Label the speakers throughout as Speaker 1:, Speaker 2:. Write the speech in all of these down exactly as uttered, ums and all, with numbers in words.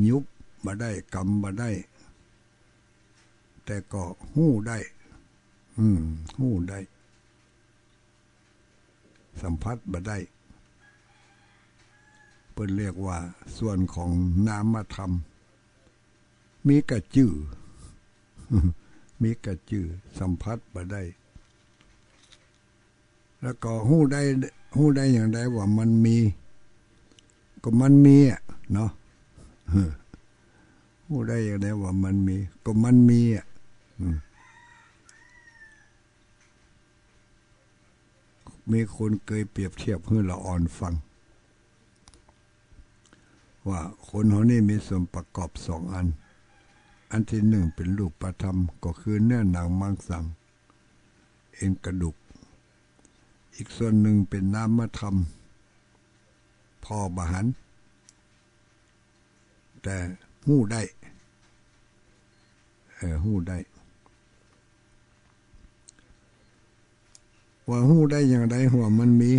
Speaker 1: ยุบมาได้กำมาได้แต่ก็หู้ได้อืมหู้ได้สัมผัสมาได้เพิ่นเรียกว่าส่วนของนามธรรมมีกระจื้อมีกระจื้อสัมผัสมาได้แล้วก็หู้ได้หู้ได้อย่างไรว่ามันมีก็มันมีอ่ะเนาะหู้ได้อย่างไรว่ามันมีก็มันมีอ่ะมีคนเคยเปรียบเทียบให้เราอ่อนฟังว่าคนเขานี่มีส่วนประกอบสองอันอันที่หนึ่งเป็นรูปธรรมก็คือเนื้อหนังมังสังเอ็นกระดูกอีกส่วนหนึ่งเป็นนามธรรมพอบหันแต่หู้ได้เออหู้ได้ว่าหู้ได้อย่างไรหัวมันมี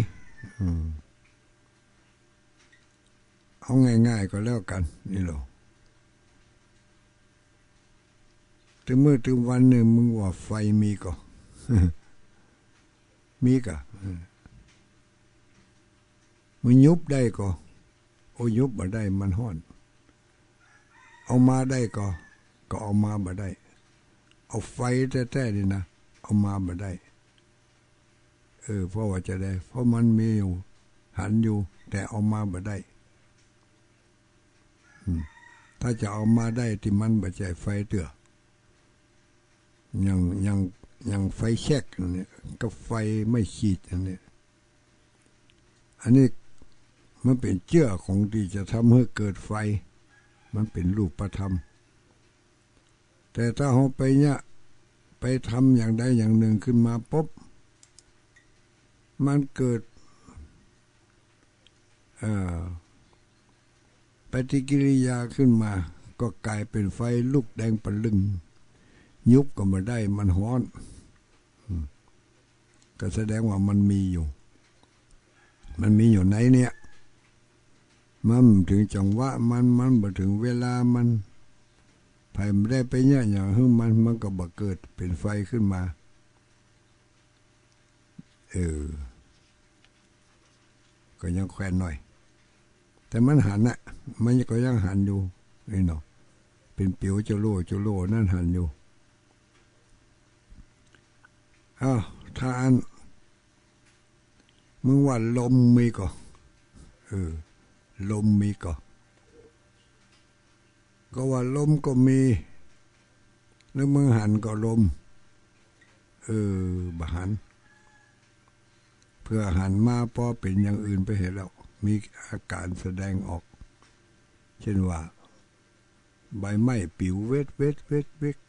Speaker 1: เอาง่ายๆก็แล้วกันนี่หรอถึงเมื่อถึงวันหนึ่งมึงว่าไฟมีก็มีกะมึงยุบได้ก็โอ้ยุบมาได้มันห้อนเอามาได้ก็ก็เอามาบ่ได้เอาไฟแท้ๆนี่นะเอามาบ่ได้เออเพราะว่าจะได้เพราะมันมีอยู่หันอยู่แต่เอามาบ่ได้ถ้าจะเอามาได้ที่มันบ่ใจไฟเตื้อยังยังยังไฟแช็กเนี่ยก็ไฟไม่ขีดอันนี้อันนี้มันเป็นเจื้อของที่จะทำให้เกิดไฟมันเป็นรูปธรรมแต่ถ้าเราไปเนี่ยไปทำอย่างใดอย่างหนึ่งขึ้นมาปุ๊บมันเกิดปฏิกิริยาขึ้นมาก็กลายเป็นไฟลุกแดงปะลึงยุบก็มาได้มันฮ้อนก็แสดงว่ามันมีอยู่มันมีอยู่ไหนเนี่ยมันถึงจังหวะมันมันบ่ถึงเวลามันไผไม่ได้ไปเนี่ยอย่างหึ่งมันมันก็บ่เกิดเป็นไฟขึ้นมาเออก็ยังแควนหน่อยแต่มันหันน่ะมันก็ยังหันอยู่นี่เนาะเป็นเปียวจะโลจะโลนั่นหันอยู่อ้าวถ้าอันมึงว่าลมมีก็เออลมมีก็ก็ว่าลมก็มีแล้วมึงหันก็ลมเออบหันเพื่อหันมาพอเป็นอย่างอื่นไปเห็นแล้วมีอาการแสดงออกเช่นว่าใบไม้ปิวเวทเวทเวทเวท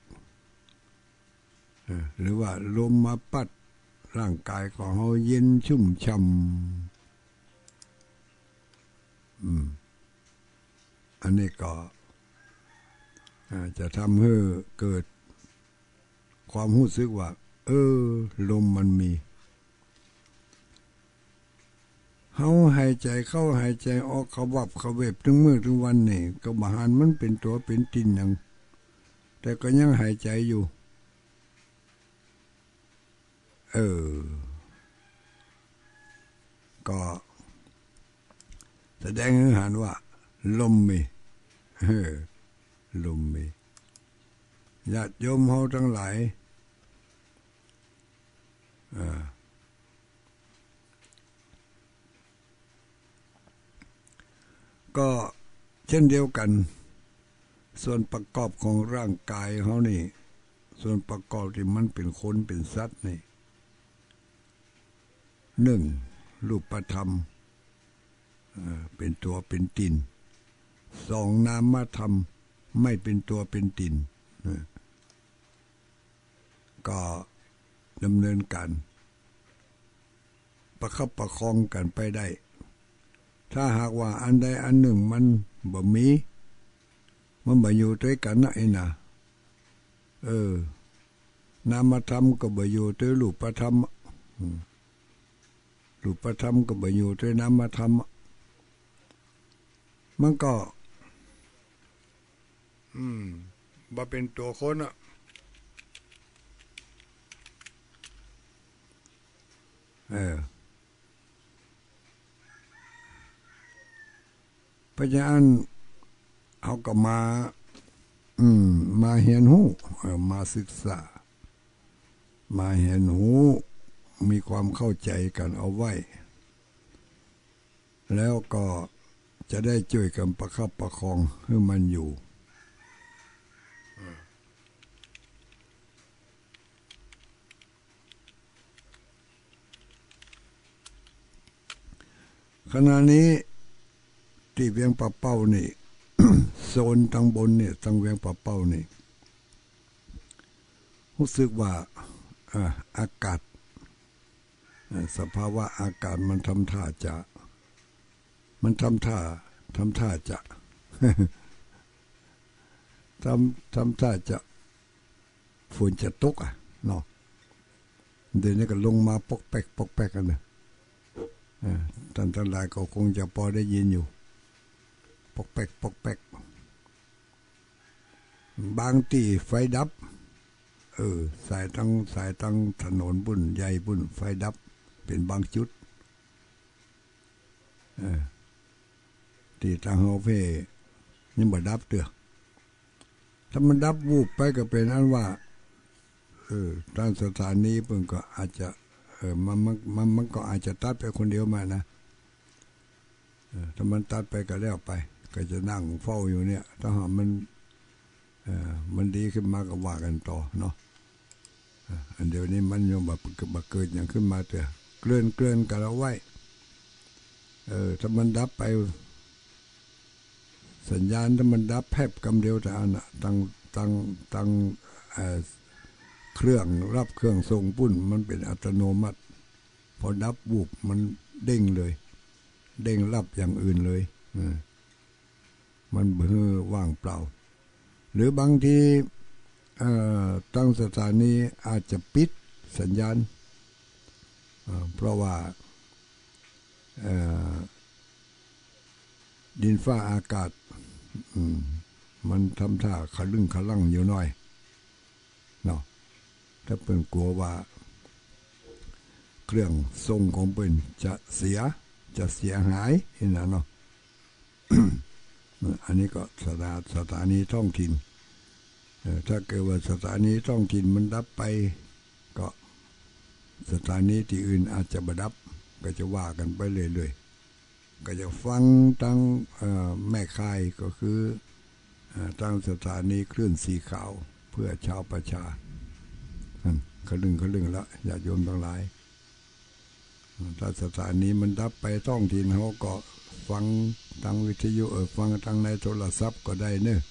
Speaker 1: หรือว่าลมมาปัดร่างกายของเราเย็นชุ่มช่ำอืมอันนี้ก็จะทำให้เกิดความรู้สึกว่าเออลมมันมีเฮาหายใจเข้าหายใจออกเขาวับเขาเว็บถึงมื้อถึงวันนี่ก็บ่หันมันเป็นตัวเป็นตินหยังแต่ก็ยังหายใจอยู่เออก็แสดงให้เห็นว่าลมมีเออลมมีญาติโยมเฮาทั้งหลายอ่าก็เช่นเดียวกันส่วนประกอบของร่างกายเขานี่ส่วนประกอบที่มันเป็นคนเป็นสัตว์นี่หนึ่งรูปธรรมเป็นตัวเป็นตินสองนามธรรมไม่เป็นตัวเป็นตินก็ดำเนินการประคับประคองกันไปได้ถ้าหากว่าอันใดอันหนึ่งมันบ่มีมันบ่อยู่ด้วยกันนะไอ้น่ะเออนามธรรมก็บ่อยู่ด้วยรูปธรรมรูปธรรมก็บ่อยู่ด้วยนามธรรมมันก็บ่เป็นตัวคนอ่ะเออเพราะฉะนั้นเขาก็มาอืมมาเรียนรู้มาศึกษามาเรียนรู้มีความเข้าใจกันเอาไว้แล้วก็จะได้ช่วยกันประคับประคองให้มันอยู่ขณะนี้ที่เวียงป่าเป้านี่ โซนทางบนเนี่ยทางเวียงป่าเป้านี่รู้สึกว่าอากาศสภาวะอากาศมันทำท่าจะมันทำท่าทำท่าจะ ทำทำท่าจะฝนจะตกอ่ะเนาะเดี๋ยวนี้ก็ลงมาปอกแปกปอกแปกกันนะท่านทั้งหลายก็คงจะพอได้ยินอยู่ปอกแปกปอกแปกบางตีไฟดับเออสายตั้งสายตั้งถนนบุ่นใหญ่บุ่นไฟดับเป็นบางจุดเออที่ทางเฮาเพ่ยังบ่ดับเด้อถ้ามันดับวูบไปก็เป็นอันว่าเออทางสถานีเพิ่นก็อาจจะเออมันมันมันก็อาจจะตัดไปคนเดียวมานะเออถ้ามันตัดไปก็แล้วไปก็จะนั่งเฝ้าอยู่เนี่ยถ้าหากมันเออมันดีขึ้นมาก็ว่ากันต่อเนาะอันเดี๋ยวนี้มันยังแบบเกิดอย่างขึ้นมาเถอะเกลื่อนเกลื่อนกันเอาไว้เออถ้ามันดับไปสัญญาณถ้ามันดับแพบกำเดียวแต่อันน่ะตั้งตั้งตั้งเอ่อเครื่องรับเครื่องส่งปุ่นมันเป็นอัตโนมัติพอดับวูบมันเด้งเลยเด้งรับอย่างอื่นเลยมันเบื่อว่างเปล่าหรือบางทีตั้งสถานีอาจจะปิดสัญญาณเพราะว่าดินฟ้าอากาศมันทำท่าขลึ่งขลั่งอยู่หน่อยเนาะถ้าเป็นกลัวว่าเครื่องทรงของเป็นจะเสียจะเสียหายเห็นนะเนาะ อันนี้ก็สถาสถานีท้องถิ่นถ้าเกิดว่าสถานีท้องถิ่นมันดับไปก็สถานีที่อื่นอาจจะบดับก็จะว่ากันไปเรื่อยๆก็จะฟังตั้งแม่ค่ายก็คือตั้งสถานีคลื่นสีขาวเพื่อชาวประชาขลึงขลึงแล้วญาติโยมทั้งหลายถ้าสถานีมันดับไปท้องถิ่นเขาก็ฟังทางวิทยุเออฟังทางในโทรศัพท์ก็ได้เนอะ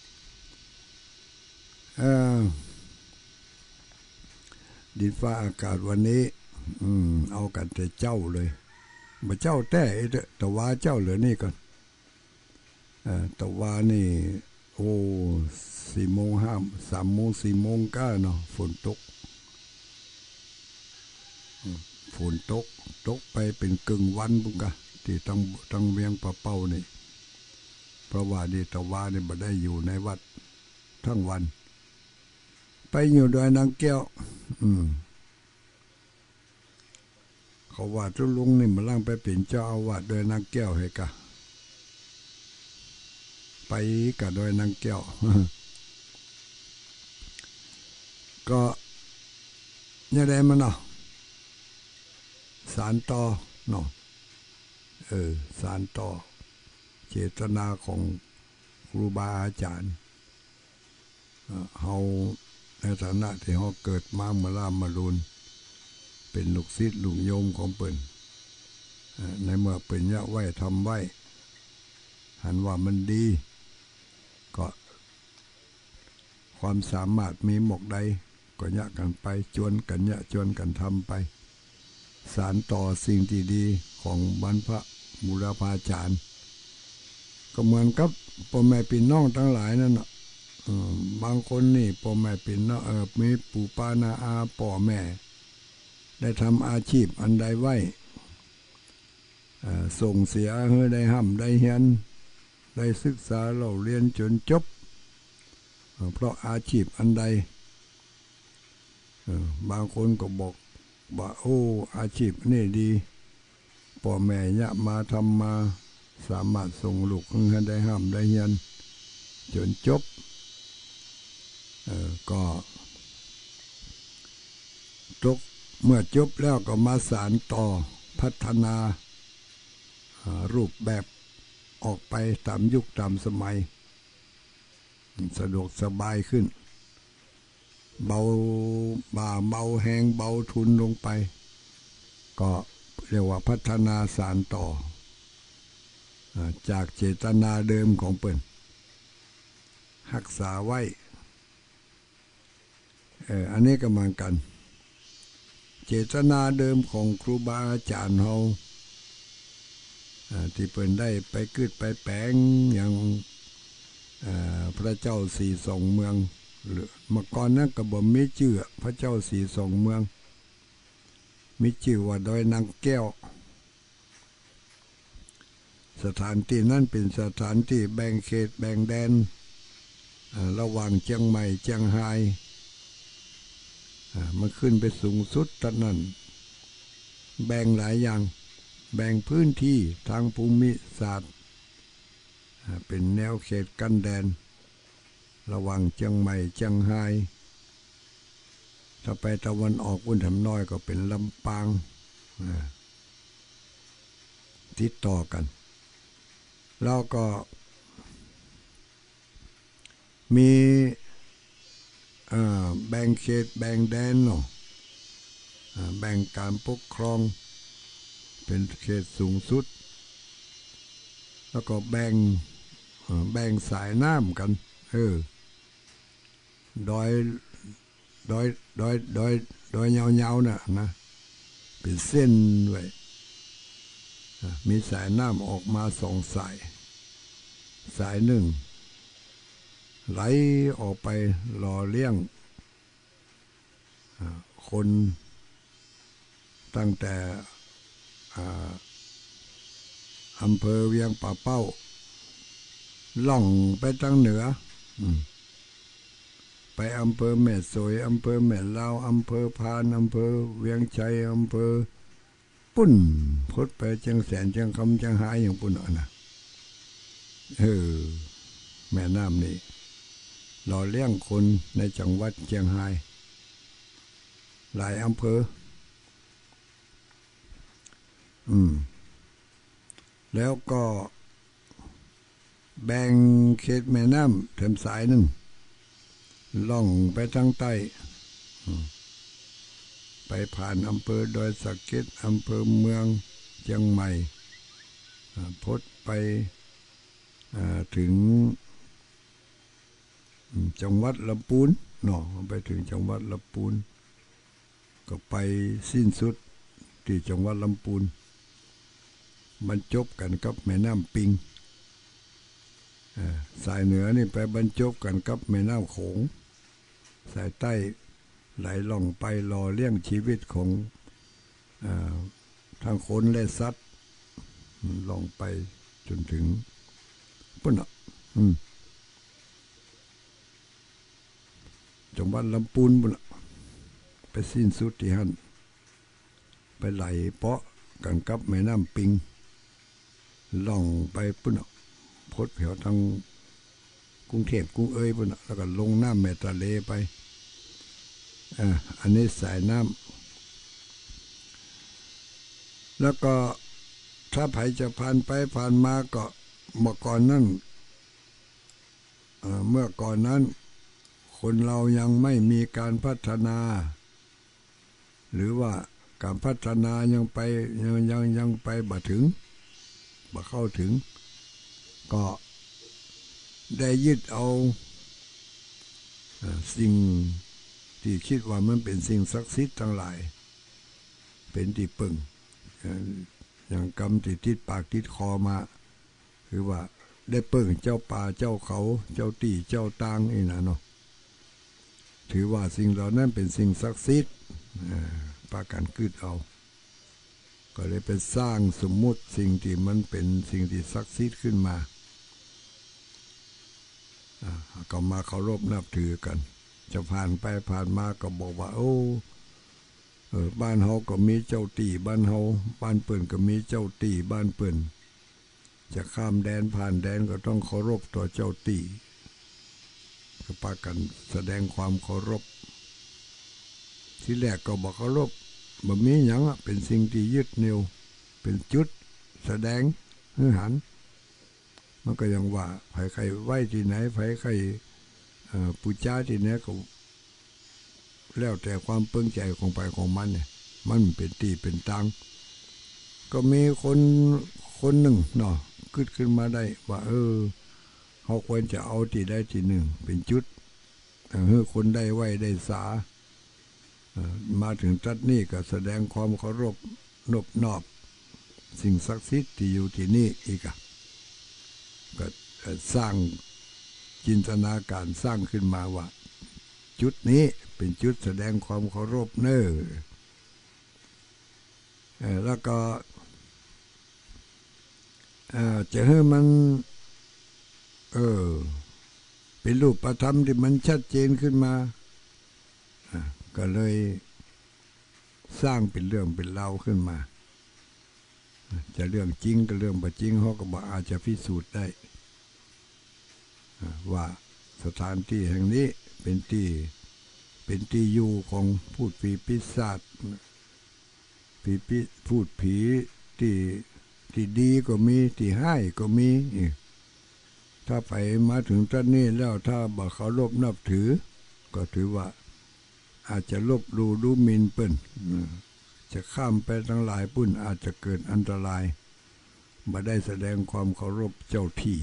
Speaker 1: ดินฟ้าอากาศวันนี้อืมเอากันแต่เจ้าเลยมาเจ้าแต่แต่ว่าเจ้าเหลือนี่ก่อนแต่ว่านี่โอ้สี่โมงห้าสามโมงสี่โมงก้าเนาะฝนตกฝนตกตกไปเป็นกึ่งวันบุกะที่ต้องต้องเวียงป่าเป้านี่เพราะว่าดีแต่ว่านี่บ่ได้อยู่ในวัดทั้งวันไปอยู่ดอยนางแก้วอืมเขาว่าทุลุงนี่มาล่างไปเป็นเจ้าอาวาสดอยนางแก้วให้กะไปกับดอยนางแก้ว ก็ยังไงมันเนาะสารต่อเนาะเออสารต่อเจตนาของครูบาอาจารย์เฮาในฐานะที่เฮาเกิดมาเมื่อลามารุนเป็นลูกศิษย์ลูกโยมของเปิ้นในเมื่อเป็นยะไว้ทำไว้หันว่ามันดีก็ความสามารถมีหมกใดก็ยะกันไปจวนกันยะจวนกันทำไปสารต่อสิ่งที่ดีของบรรพบุรพาจารย์ก็เหมือนกับพ่อแม่พี่น้องทั้งหลายนั่นน่ะบางคนนี่พ่อแม่พี่น้องเออมีปู่ป้านาอาพ่อแม่ได้ทำอาชีพอันใดไว้ส่งเสียให้ได้ห้ำได้เฮียนได้ศึกษาเราเรียนจนจบเพราะอาชีพอันใดบางคนก็บอกว่าโอ้อาชีพนี่ดีพ่อแม่ยะมาทำมาสามารถส่งลูกให้ได้ห้ามได้เรียนจนจบเออก็จบเมื่อจบแล้วก็มาสานต่อพัฒนารูปแบบออกไปตามยุคตามสมัยสะดวกสบายขึ้นเบาบ่าเบาแหงเบาทุนลงไปก็เรียกว่าพัฒนาสานต่อจากเจตนาเดิมของเปิ้นรักษาไว้เอออันนี้ก็เหมือนกันเจตนาเดิมของครูบาอาจารย์เฮาที่เปิ้นได้ไปกึดไปแปลงอย่างพระเจ้าสีสองเมืองเมื่อก่อนนั้นก็บ่มีชื่อพระเจ้าสีสองเมืองมีชื่อว่าดอยนางแก้วสถานที่นั้นเป็นสถานที่แบ่งเขตแบ่งแดนระหว่างเชียงใหม่เชียงรายมันขึ้นไปสูงสุดตอนนั้นแบ่งหลายอย่างแบ่งพื้นที่ทางภูมิศาสตร์เป็นแนวเขตกันแดนระหว่างเชียงใหม่เชียงรายถ้าไปตะวันออกอุ่นแถมน้อยก็เป็นลำปางติดต่อกันแล้วก็มีแบ่งเขตแบ่งแดนเนาะแบ่งการปกครองเป็นเขตสูงสุดแล้วก็แบ่งแบ่งสายน้ำกันเออดอยดอยดอยดอยดอยยาวๆน่ะนะเป็นเส้นไว้มีสายน้ำออกมาสองสายสายหนึ่งไหลออกไปหล่อเลี้ยงคนตั้งแต่อำเภอเวียงป่าเป้าล่องไปทางเหนือไปอำเภอแม่สวยอำเภอแม่ลาวอำเภอพานอำเภอเวียงชัยอำเภอปุ่นพดไปเชียงแสนเชียงคำเชียงหายอย่างปุ่นน่ะเออแม่น้ำนี่หล่อเลี้ยงคนในจังหวัดเชียงรายหลายอำเภออืมแล้วก็แบ่งเขตแม่น้ำเถิมสายหนึ่งล่องไปทางใต้ไปผ่านอำเภอดอยสะเก็ดอำเภอเมืองเชียงใหม่พดไปถึงจังหวัดลำพูนเนาะไปถึงจังหวัดลำพูนก็ไปสิ้นสุดที่จังหวัดลำพูนบรรจบกันกับแม่น้ำปิงสายเหนือนี่ไปบรรจบกันกับแม่น้ำโขงสายใต้ไหลล่องไปรอเลี้ยงชีวิตของทางคนและสัตว์ล่องไปจนถึงปุ่นอ่ะจังหวัดลำพูนปุ่นไปสิ้นสุดที่หันไปไหลเปาะกันกับแม่น้ำปิงล่องไปปุ่นอ่ะพดแถวทางกรุงเทพกรุงเอ้ยปุ่นอ่ะแล้วก็ลงน้ำแม่ทะเลไปอ่าอันนี้สายน้ำแล้วก็ถ้าไผจะผ่านไปผ่านมาก็เมื่อก่อนนั้นเมื่อก่อนนั้นคนเรายังไม่มีการพัฒนาหรือว่าการพัฒนายังไปยังยังยังไปบ่ถึงบ่เข้าถึงก็ได้ยึดเอาสิ่งที่คิดว่ามันเป็นสิ่งศักดิ์สิทธิ์ทั้งหลายเป็นที่พึ่งอย่างกรรมที่ติดปากติดคอมาคือว่าได้เปิ่งเจ้าป่าเจ้าเขาเจ้าตีเจ้าตางนี่นะเนาะถือว่าสิ่งเหล่านั้นเป็นสิ่งศักดิ์สิทธิ์ปากันกึดเอาก็เลยไปสร้างสมมุติสิ่งที่มันเป็นสิ่งที่ศักดิ์สิทธิ์ขึ้นมาก็มาเคารพนับถือกันจะผ่านไปผ่านมาก็บอกว่าโอ้เออบ้านเฮาก็มีเจ้าตีบ้านเฮาบ้านเปิ่นก็มีเจ้าตีบ้านเปิ่นจะข้ามแดนผ่านแดนก็ต้องเคารพต่อเจ้าตีก็พากันแสดงความเคารพที่แรกก็บอกเคารพบ่มีหยังเป็นสิ่งที่ยึดเหนี่ยวเป็นจุดแสดงหือหันมันก็ยังว่าไผใครไหว้ที่ไหนไผใครปูชาที่ไหนก็แล้วแต่ความเปิ่งใจของไปของมันเนี่ยมันเป็นตีเป็นตังก็มีคนคนหนึ่งเนาะขึ้นขึ้นมาได้ว่าเออเขาควรจะเอาที่ได้ที่หนึ่งเป็นจุดเออคนได้ไหวได้สามาถึงจัดนี่ก็แสดงความเคารพนบนอบสิ่งศักดิ์สิทธิ์ที่อยู่ที่นี่อีกอะก็สร้างจินตนาการสร้างขึ้นมาว่าจุดนี้เป็นจุดแสดงความเคารพเน้อแล้วก็จะให้มันเออเป็นรูปธรรมที่มันชัดเจนขึ้นมาก็เลยสร้างเป็นเรื่องเป็นเล่าขึ้นมาจะเรื่องจริงก็เรื่องบ่จริงเขาก็บอกอาจจะพิสูจน์ได้ว่าสถานที่แห่งนี้เป็นที่เป็นที่อยู่ของพูดผีปีศาจผีปีพูดผีที่ที่ดีก็มีที่ให้ก็มีถ้าไปมาถึงท่านนี้แล้วถ้าบ่เคารพนับถือก็ถือว่าอาจจะลบลู่ดูหมิ่นเปิ้นจะข้ามไปทั้งหลายปุ้นอาจจะเกิดอันตรายบ่ได้แสดงความเคารพเจ้าที่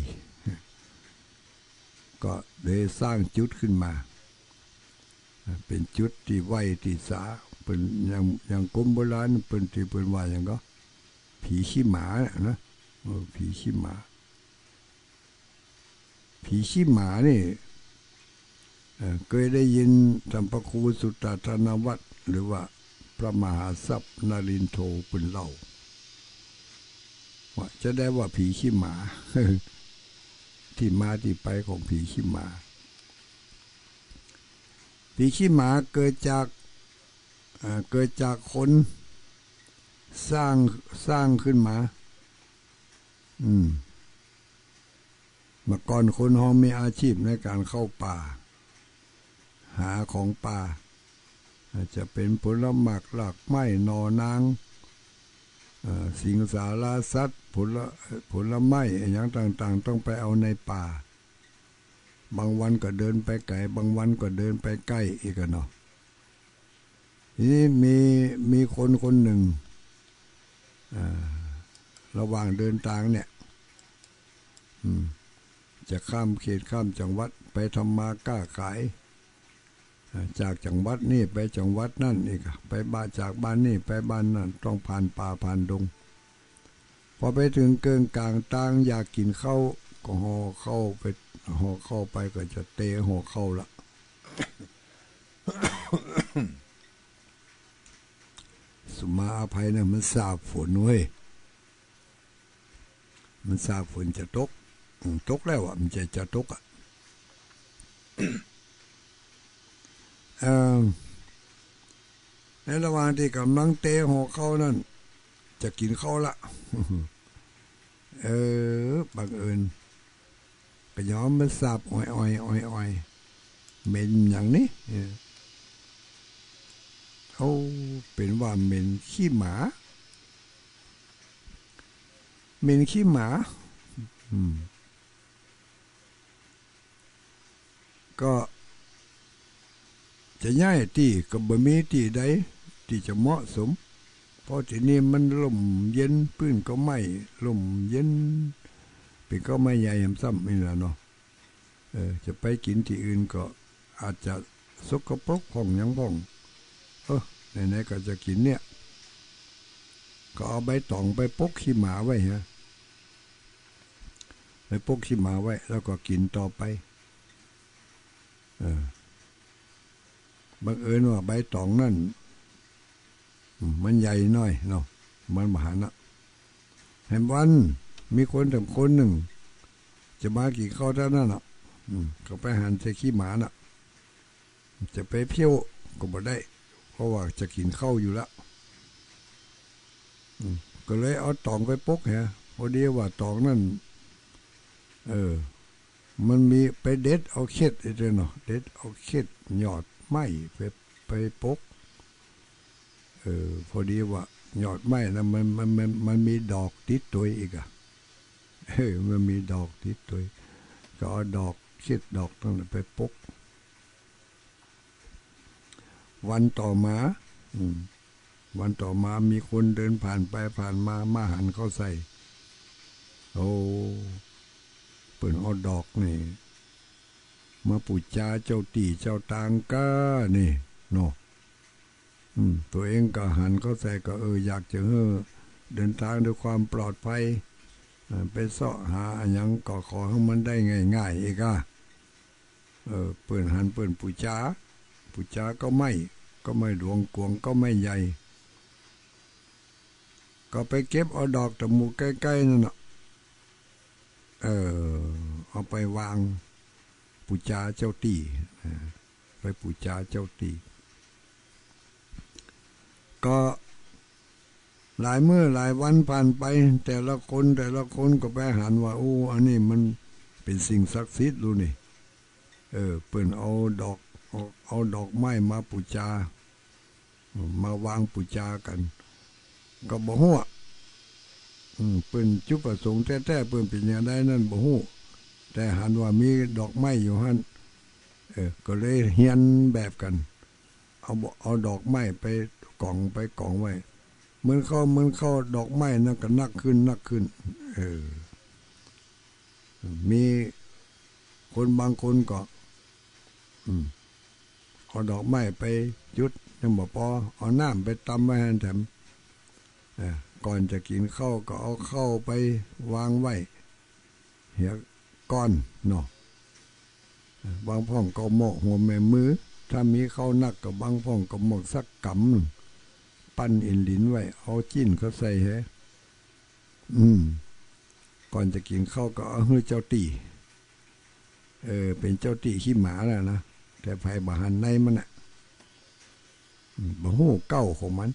Speaker 1: ก็เลยสร้างจุดขึ้นมาเป็นจุดที่ไหวที่สาเป็นอย่างอย่างกรมโบราณเป็นที่เป็นว่าอย่างก็ผีขี้หมานะผีขี้หมาผีขี้หมานี่เคยได้ยินสัมภคูสุตตธนวัตรหรือว่าพระมหาทรัพย์นรินโทเป็นเล่าว่าจะได้ว่าผีขี้หมาที่มาที่ไปของผีขี้หมาผีขี้หมาเกิดจากเกิดจากคนสร้างสร้างขึ้นมาอืมเมื่อก่อนคนเฮามีอาชีพในการเข้าป่าหาของป่าอาจจะเป็นผลหมากหลากไม้นอนางสิงสาราสัตว์ผลผลไม้อย่างต่างๆต้องไปเอาในป่าบางวันก็เดินไปไกลบางวันก็เดินไปใกล้อีกเนาะทีนี้มีมีคนคนหนึ่งระหว่างเดินทางเนี่ยจะข้ามเขตข้ามจังหวัดไปทำมาค้าขายจากจังหวัดนี่ไปจังหวัดนั่นอีกไปบ้านจากบ้านนี่ไปบ้านนั่นต้องผ่านป่าผ่านดงพอไปถึงเกินกลางต่างอยากกินข้าวก็ห่อเข้าไปห่อเข้าไปก็จะเตะห่อเข้าละ สุมาอภัยเนี่ยมันสาบฝนเว้ยมันสาบฝนจะตกตกแล้วอ่ะมันจะจะตกอ่ะ ในระหว่างที่กำลังเตะห่อเข้านั่นจะกินข้าวละ เออบังเอิญก็ยอมมันสาบอ้อยอ้อยอ้อยอ้อยเหม็นอย่างนี้เขาเป็นว่าเหม็นขี้หมาเหม็นขี้หมาก็จะย้ายที่ก็บ่มีที่ใดที่จะเหมาะสมเพราะที่นี่มันลมเย็นพื้นก็ไม่ลมเย็นเป็นก็ไม่ใหญ่ซ้ำนี่แหละเนาะเออจะไปกินที่อื่นก็อาจจะสกปรกผ่องยังผ่องเออไหนๆก็จะกินเนี่ยก็เอาใบตองไปปกขี้หมาไว้ฮะไปปกขี้หมาไว้แล้วก็กินต่อไปเออบังเอิญว่าใบตองนั่นมันใหญ่น้อยเนาะมันมหานะเห็นวันมีคนแต่คนหนึ่งจะมากี่ข้าวเท่านั้นอ่ะก็ไปหันใส่ขี้หมาน่ะจะไปเพี้ยวก็บ่ได้เพราะว่าจะกินข้าวอยู่แล้วก็เลยเอาตองไปปกฮะพอดีว่าตองนั่นเออมันมีไปเด็ดเอาเข็ดไอ้เจ้าเนาะเด็ดเอาเข็ดหยอดไม้ไปไปปกเออพอดีว่าหยอดไม้นะมันมันมันมันมีดอกติดตัวอีกอ่ะเออมันมีดอกติดตัวก็เอาดอกเข็ดดอกตั้งไปปกวันต่อมาอืมวันต่อมามีคนเดินผ่านไปผ่านมามาหันเข้าใส่โอ้เปิ่นเอาดอกนี่มาปูจาเจ้าตีเจ้าตางก้านี่เนาะอืมตัวเองก็หันเข้าใส่ก็เอออยากจะเออเดินทางด้วยความปลอดภัยไปเสาะหาอย่างก็ขอให้มันได้ง่ายๆอีกอ่ะเออเปิ่นหันเปิ่นปูจาปูจาก็ไม่ก็ไม่หลวงกวงก็ไม่ใหญ่ก็ไปเก็บเอาดอกตะมูใกล้ๆนั่นน่ะเออเอาไปวางปูจาเจ้าตีไปปูจาเจ้าตีก็หลายมื้อหลายวันผ่านไปแต่ละคนแต่ละคนก็ไปหันว่าโอ้อันนี้มันเป็นสิ่งศักดิ์สิทธิ์รู้นี่เออเปิ้นเอาดอกเอาเอาดอกไม้มาปูจามาวางปูจากันก็บ่ฮู้อืมเปิ้นจุดประสงค์แท้ๆเปิ้นเป็นอย่างใดนั่นบ่ฮู้แต่หันว่ามีดอกไม้อยู่หั่นเออก็เลยเฮียนแบบกันเอาเอาดอกไม้ไปกองไปกองไว้เหมือนเขาเหมือนเขาดอกไม้นั่นก็นักขึ้นนักขึ้นเออมีคนบางคนก็อืมเอาดอกไม้ไปจุดยังบ่พอเอาน้ำไปตำไว้ให้แถมเออก่อนจะกินข้าวก็เอาเข้าไปวางไว้เหี่ยก้อนเนาะบางพ่องก็หมกหัวแม่มือถ้ามีข้าวนักกับบางพ่องก็หมกสักกำปั้นอินลินไว้เอาจิ้นเขาใส่ให้อืมก่อนจะกินข้าวก็เอาให้เจ้าตีเออเป็นเจ้าตีขี้หมาแหละนะแต่ไผบ่หันในมันน่ะบ่ฮู้เก้าของมัน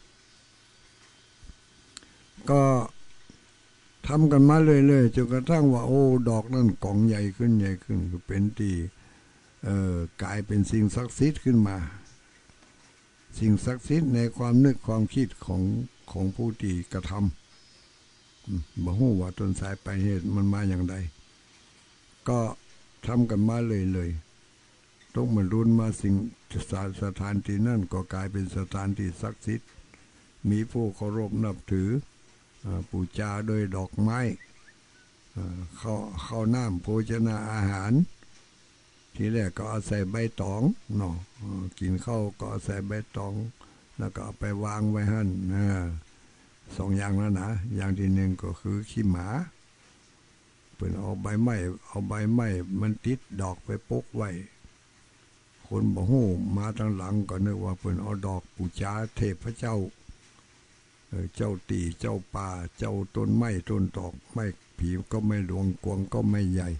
Speaker 1: ก็ทำกันมาเรื่อยๆจนกระทั่งว่าโอ้ดอกนั่นกองใหญ่ขึ้นใหญ่ขึ้นก็เป็นที่เอ่อกลายเป็นสิ่งศักดิ์สิทธิ์ขึ้นมาสิ่งศักดิ์สิทธิ์ในความนึกความคิดของของผู้ที่กระทำบ่ฮู้ว่าต้นสายปลายเหตุมันมาอย่างไรก็ทำกันมาเลยๆต้องมารุ่นมาสิ่งสถานที่นั่นก็กลายเป็นสถานที่ศักดิ์สิทธิ์มีผู้เคารพนับถือปูจาโดยดอกไม้ข้าวข้าวน้ำโภชนาอาหารทีแรกก็อาศัยใบตองเนาะกินข้าวก็อาศัยใบตองแล้วก็เอาไปวางไว้หั่นสองอย่างแล้วนะอย่างที่หนึ่งก็คือขี้หมาเปิ่นเอาใบไม้เอาใบไม้มันติดดอกไปปกไว้คนบ่ฮู้มาทางหลังก็นึกว่าเปิ่นเอาดอกปูจาเทพเจ้าเจ้าตีเจ้าป่าเจ้าต้นไม้ต้นตอกไม้ผีก็ไม่หลวงกวงก็ไม่ใหญ่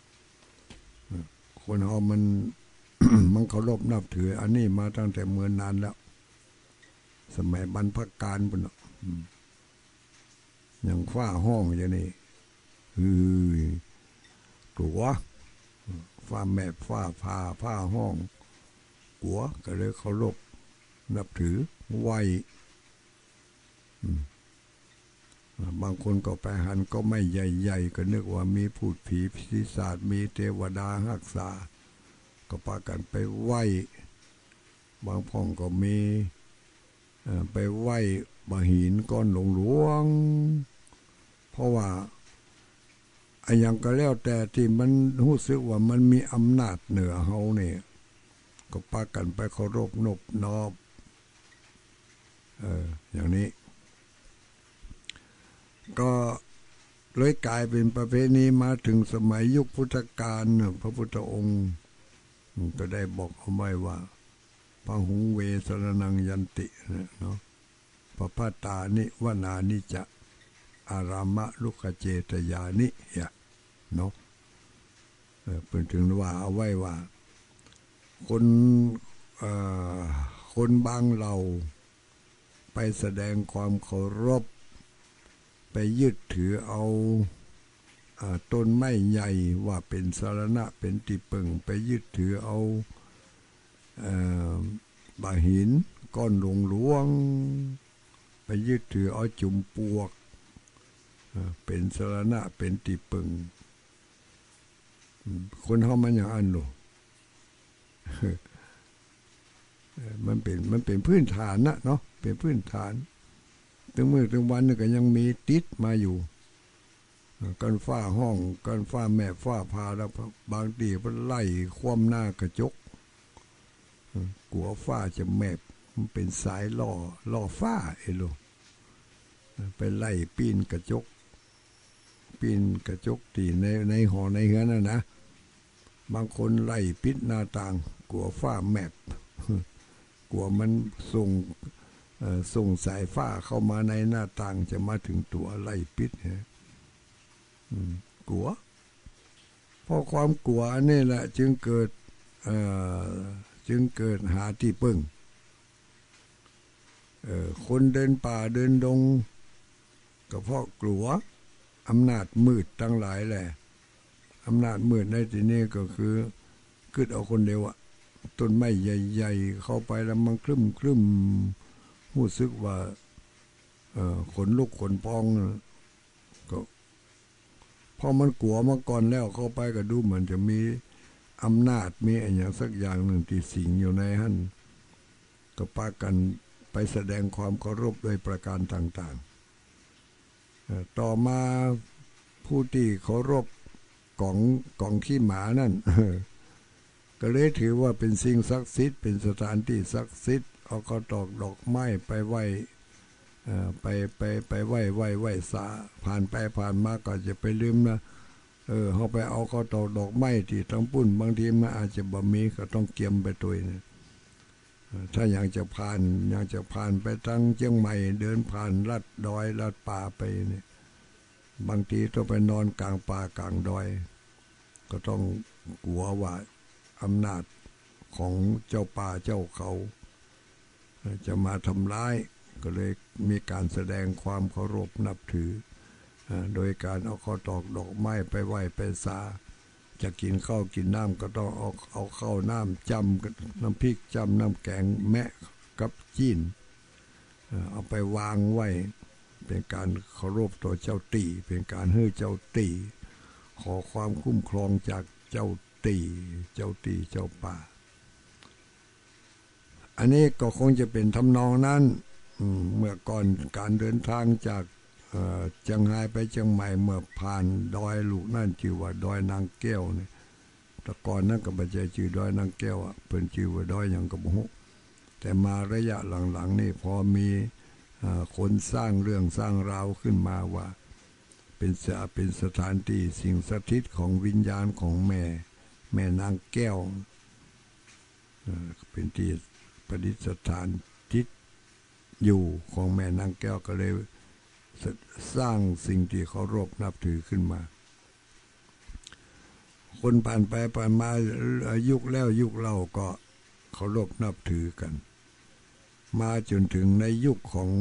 Speaker 1: คนเฮามัน มันเคารพนับถืออันนี้มาตั้งแต่เมื่อนานแล้วสมัยบรรพกาลพุ่นน่ะอย่างฟ้าห้องอย่างนี้ฮือกลัวฟ้าแม่ฟ้าพาผ้าห้องกลัวก็เลยเคารพนับถือไหวบางคนก็ไปหันก็ไม่ใหญ่ๆก็นึกว่ามีพูดผีปีศาจมีเทวดารักษาก็พากันไปไหว้บางพ่องก็มีไปไหว้บาหินก้อนหลวงหลวงเพราะว่าไอ้ยังก็แล้วแต่ที่มันรู้สึกว่ามันมีอำนาจเหนือเฮาเนี่ยก็พากันไปเคารพนบนอบเอออย่างนี้ก็เลยกลายเป็นประเพณีมาถึงสมัยยุคพุทธกาลพระพุทธองค์ก็ได้บอกเอาไว้ว่าพระหุงเวสรนังยันติเนาะพระพัตตานิวนานิจะอารามะลุกเจตยานิเนาะเอเป็นถึงว่าเอาไว้ว่าคนคนบางเราไปแสดงความเคารพไปยึดถือเอาต้นไม้ใหญ่ว่าเป็นสารณะเป็นที่พึ่งไปยึดถือเอาบาหินก้อนหลวงหลวงไปยึดถือเอาจุ่มปวกเป็นสารณะเป็นที่พึ่งคนเฮามันอย่างอันหนูมันเป็นมันเป็นพื้นฐานนะเนาะเป็นพื้นฐานถึงเมื่อถึงวันนึงก็ยังมีติดมาอยู่กันฝ้าห้องกันฝ้าแม่ฝ้าพาแล้วบางทีมันไล่คว่ำหน้ากระจกกลัวฝ้าจะแมบมันเป็นสายล่อล่อฝ้าเอโลไปไล่ปีนกระจกปีนกระจกตีในในหอในเฮือนน่ะนะบางคนไล่ปิดหน้าต่างกลัวฝ้าแมบกลัวมันส่งส่งสายฝ้าเข้ามาในหน้าต่างจะมาถึงตัวไล่ปิดฮะกลัวเพราะความกลัวนี่แหละจึงเกิดจึงเกิดหาที่พึ่งคนเดินป่าเดินดงก็เพราะกลัวอำนาจมืดทั้งหลายแหละอำนาจมืดในที่นี้ก็คือคิดเอาคนเดียวอะต้นไม้ใหญ่ๆเข้าไปแล้วมันคลึ้มคลึ้มรู้สึกว่าขนลุกขนพองก็พอมันกลัวมาก่อนแล้วเข้าไปก็ดูเหมือนจะมีอำนาจมีอะไรอย่างสักอย่างหนึ่งที่สิงอยู่ในหันก็ปากันไปแสดงความเคารพโดยประการต่างๆต่อมาผู้ที่เคารพกองกองขี้หมานั่นก็เลยถือว่าเป็นสิ่งศักดิ์สิทธิ์เป็นสถานที่ศักดิ์สิทธิ์เอากระดอกดอกไม้ไปไหว้ไปไปไปไหว้ไหว้ไหว้สาผ่านไปผ่านมาก็จะไปลืมนะเออเขาไปเอากระดอกดอกไม้ที่ทั้งปุ่นบางทีมันอาจจะบ่มีก็ต้องเกี่ยมไปตัวนี่ถ้าอยากจะผ่านอยากจะผ่านไปทางเชียงใหม่เดินผ่านลัดดอยลัดป่าไปเนี่ยบางทีต้องไปนอนกลางป่ากลางดอยก็ต้องกลัวว่าอำนาจของเจ้าป่าเจ้าเขาจะมาทำร้ายก็เลยมีการแสดงความเคารพนับถือโดยการเอาข้าวตอกดอกไม้ไปไหว้ไปสาจะกินข้าวกินน้ำก็ต้องเอาเอาข้าวน้ำจำน้ำพริกจำน้ำแกงแมะกับจีนเอาไปวางไว้เป็นการเคารพต่อเจ้าตีเป็นการให้เจ้าตีขอความคุ้มครองจากเจ้าตีเจ้าตีเจ้าป่าอันนี้ก็คงจะเป็นทำนองนั้นเมื่อก่อนการเดินทางจากเชียงรายไปเชียงใหม่เมื่อผ่านดอยลูกนั่นชื่อว่าดอยนางแก้วเนี่ยแต่ก่อนนั้นก็ไม่ใช่ชื่อดอยนางแก้วอ่ะเป็นชื่อว่าดอยอย่างกระบุแต่มาระยะหลังๆนี่พอมีคนสร้างเรื่องสร้างราวขึ้นมาว่าเป็นสเป็นสถานที่สิ่งสถิตของวิญญาณของแม่แม่นางแก้วเป็นที่ประดิษฐานทิศอยู่ของแม่นางแก้วก็เลยสร้างสิ่งที่เคารพนับถือขึ้นมาคนผ่านไปผ่านมายุคแล้วยุคเล่าก็เคารพนับถือกันมาจนถึงในยุคของ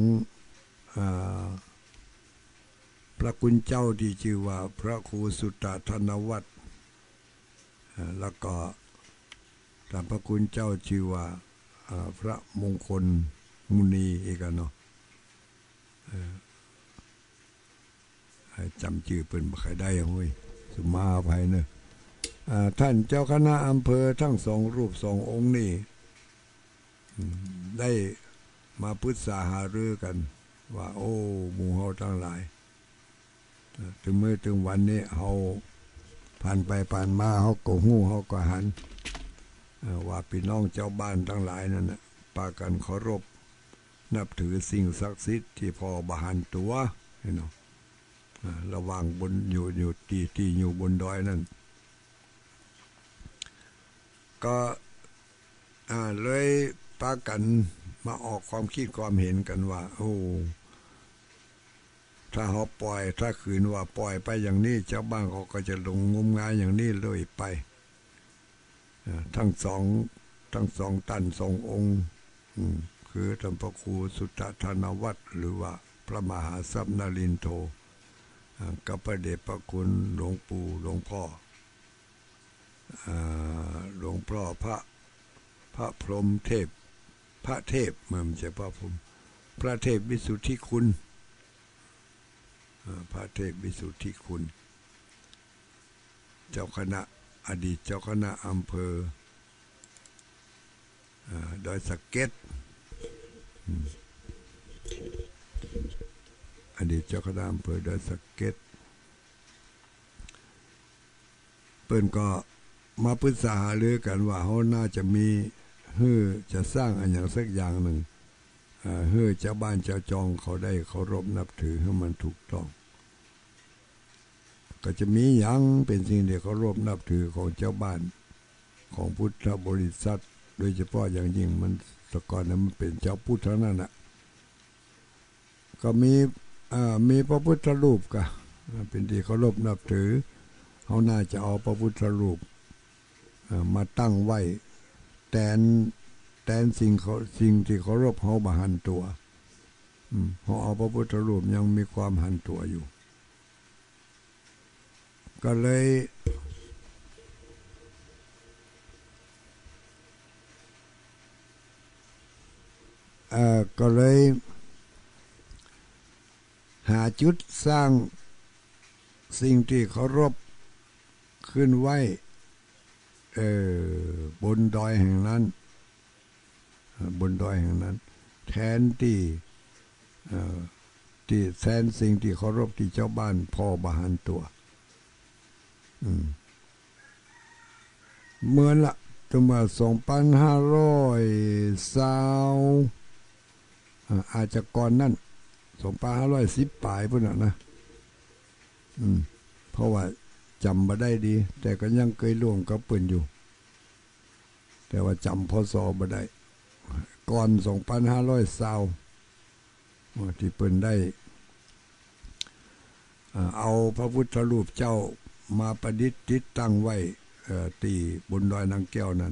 Speaker 1: พระคุณเจ้าที่ชื่อว่าพระครูสุตตะธนวัฒน์แล้วก็ท่านพระคุณเจ้าชื่อว่าพระมงคลมุนีอีกเนาะจำชื่อเป็นใครได้ยังเว้ยสุมาภัยเนอะท่านเจ้าคณะอำเภอทั้งสองรูปสององค์นี่ได้มาปรึกษาหารือกันว่าโอ้หมู่เฮาทั้งหลายถึงเมื่อถึงวันนี้เฮาผ่านไปผ่านมาเฮาก็ฮู้เฮาก็หันว่าพี่น้องเจ้าบ้านทั้งหลายนั่นน่ะปากันเคารพนับถือสิ่งศักดิ์สิทธิ์ที่พอบาหันตัวเนาะระหว่างบนอยู่อยู่ที่ที่อยู่บนดอยนั่นก็เลยปากันมาออกความคิดความเห็นกันว่าโอ้ถ้าเขาปล่อยถ้าขืนว่าปล่อยไปอย่างนี้เจ้าบ้านเขาก็จะลงงมงายอย่างนี้เลยไปทั้งสองทั้งสองตันสององค์คือท่านพระครูสุตธนวัตรหรือว่าพระมหาทรัพย์นรินทร์โทกับพระเดชพระคุณหลวงปู่หลวงพ่อหลวงพ่อพระพระพรหมเทพพระเทพเมื่อไม่ใช่พระพรหมพระเทพวิสุทธิคุณพระเทพวิสุทธิคุณเจ้าคณะอดีตเจ้าคณะอำเภอดอยสะเก็ดอดีตเจ้าคณะอำเภอดอยสะเก็ดเปิ้นก็มาปรึกษาหารือกันว่าเขาน่าจะมีเฮือจะสร้างอันอย่างสักอย่างหนึ่งเฮือเจ้าบ้านเจ้าจองเขาได้เคารพนับถือให้มันถูกต้องก็จะมีอย่างเป็นสิ่งที่เคารพนับถือของเจ้าบ้านของพุทธบริษัทโดยเฉพาะอย่างยิ่งมันสก่อนนั้นมันเป็นเจ้าพุทธนั่นแหละก็มีมีพระพุทธรูปก็เป็นที่เคารพนับถือเขาน่าจะเอาพระพุทธรูปมาตั้งไว้แทนแทนสิ่งเขาสิ่งที่เคารพเขาบาหันตัวเขาเอาพระพุทธรูปยังมีความหันตัวอยู่ก็เลยเอ่อก็เลยหาจุดสร้างสิ่งที่เคารพขึ้นไว้เอ่อบนดอยแห่งนั้นบนดอยแห่งนั้นแทนที่เอ่อที่แทนสิ่งที่เคารพที่เจ้าบ้านพ่อบาหันตัวเหมือนละตั้งแต่สองพันห้าร้อยสาวอาจจะก่อนนั้นสองพันห้าร้อยสิบปลายพุ่นน่ะนะเพราะว่าจำมาได้ดีแต่ก็ยังเคยร่วมกับเปิ้นอยู่แต่ว่าจำพศบ่ได้ก่อนสองพันห้าร้อยสาวที่เปิ้นได้เอาพระพุทธรูปเจ้ามาประดิษฐ์ติดตั้งไว้ตีบนดอยนางแก้วนั้น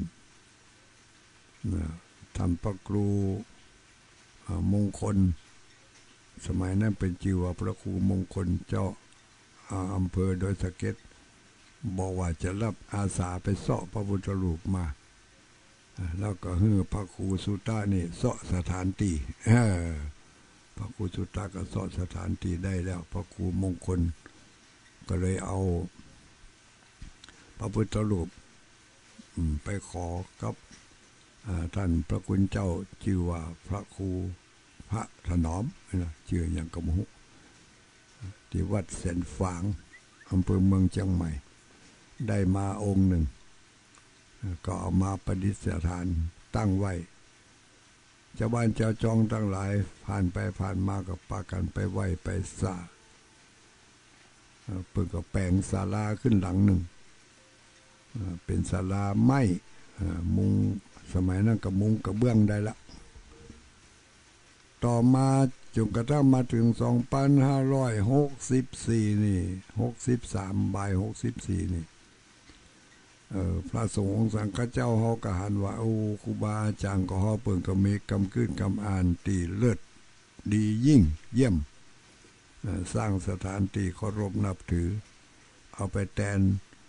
Speaker 1: ท่านพระครูมงคลสมัยนั้นเป็นชื่อว่าพระครูมงคลเจ้าอำเภอดอยสะเก็ดบอกว่าจะรับอาสาไปเสาะพระพุทธรูปมาแล้วก็ให้พระครูสุตตะนี่เสาะสถานที่พระครูสุตตะก็เสาะสถานที่ได้แล้วพระครูมงคลก็เลยเอาพระพุทธรูปไปขอกับท่านพระคุณเจ้าชื่อว่าพระครูพระถนอมนะชื่ออย่างกระมุที่วัดแสนฝางอำเภอเมืองเชียงใหม่ได้มาองค์หนึ่งก็เอามาประดิษฐานตั้งไว้ชาวบ้านชาวจองทั้งหลายผ่านไปผ่านมากับปากันไปไหว้ไปสาเปิดก็แปลงศาลาขึ้นหลังหนึ่งเป็นศาลาไม้มุงสมัยนั้นกับมุงกระเบื้องได้ละต่อมาจนกระทั่งมาถึงสองพันห้าร้อยหกสิบสี่นี่หกสิบสามบ่ายหกสิบสี่นี่เออพระสงฆ์องค์สังฆเจ้าเฮากะหันว่าโอ้ครูบาอาจารย์ก็เฮาเปิ่นก็มีกำขึ้นกำอ่านตีเลิศดียิ่งเยี่ยมสร้างสถานที่เคารพนับถือเอาไปแทน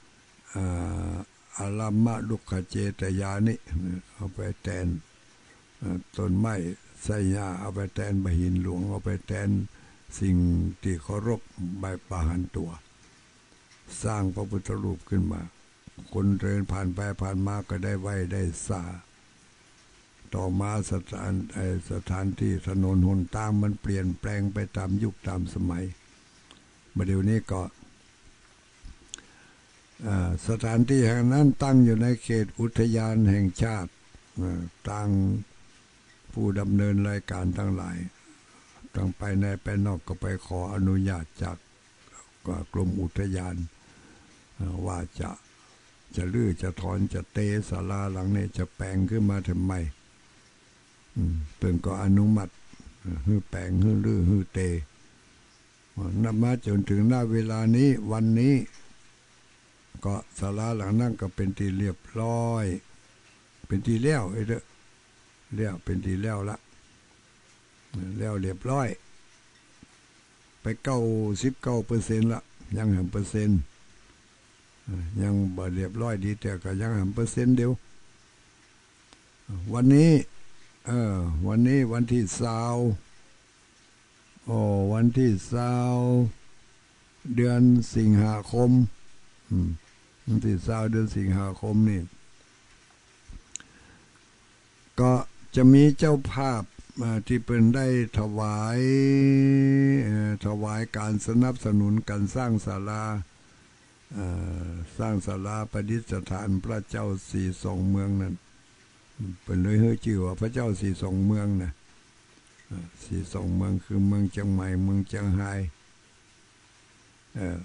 Speaker 1: อารัมมะลุกขเจตยานิเอาไปแทนต้นไม้ไสยาเอาไปแทนบหินหลวงเอาไปแทนสิ่งที่เคารพใบปาหันตัวสร้างพระพุทธรูปขึ้นมาคนเดินผ่านไปผ่านมาก็ได้ไหว้ได้สาต่อมาสถานสถานที่ถนนหนทางมันเปลี่ยนแปลงไปตามยุคตามสมัยมาเดี๋ยวนี้ก็สถานที่แห่งนั้นตั้งอยู่ในเขตอุทยานแห่งชาติตั้งผู้ดำเนินรายการทั้งหลายตั้งไปในไปนอกก็ไปขออนุญาตจากกรมอุทยานว่าจะจะลื้อจะถอนจะเตะศาลาหลังนี้จะแปลงขึ้นมาทำไมเพิ่นก็อนุมัติฮื้อแปลงฮื้อลื้อฮื้อเตะนับมาจนถึงหน้าเวลานี้วันนี้ก็ศาลาหลังนั้นก็เป็นที่เรียบร้อยเป็นที่แล้วไอ้เด้อแล้วเป็นที่แล้วละแล้วเรียบร้อยไปเก้าสิบเก้าเปอร์เซ็นต์ละยังหันเปอร์เซ็นต์ยังบ่เรียบร้อยดีแต่ก็ยังหันเปอร์เซ็นต์เดียววันนี้เออวันนี้วันที่สาวโอ้วันที่สาวเดือนสิงหาคมวันที่สาวเดือนสิงหาคมนี่ก็จะมีเจ้าภาพที่เป็นได้ถวายถวายการสนับสนุนการสร้างศาลาสร้างศาลาประดิษฐานพระเจ้าสี่สองเมืองนั้นเป็นเลยเฮ้ยชื่อว่าพระเจ้าสี่สองเมืองนะสี่สองเมืองคือเมืองเชียงใหม่เมืองเชียงรายเออ